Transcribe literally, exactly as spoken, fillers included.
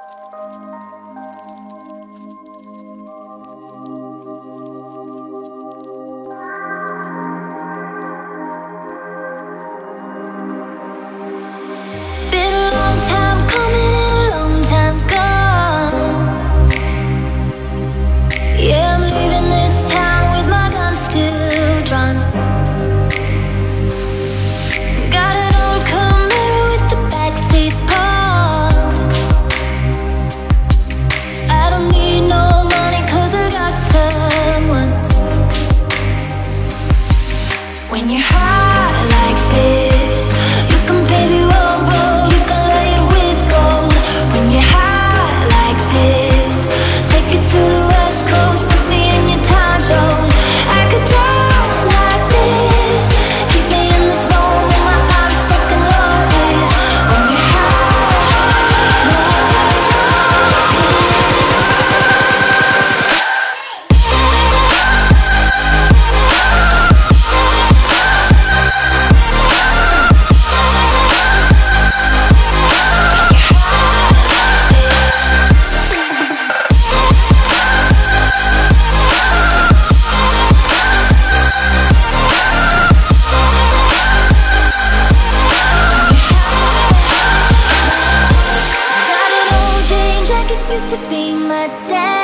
When you're high like this, you can pave your own road, you can lay it with gold. When you're high like this, take it to the west coast, put me in your time zone. I could die like this, keep me in this moment, my eyes fucking loaded. When you're high like used to be my dad.